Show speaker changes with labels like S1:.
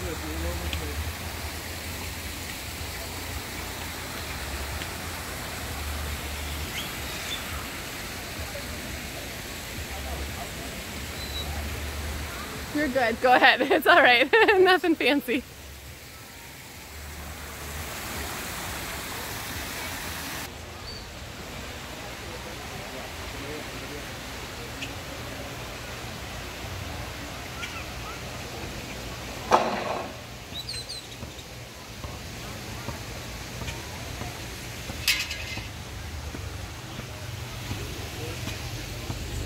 S1: You're good. Go ahead. It's all right. Nothing fancy.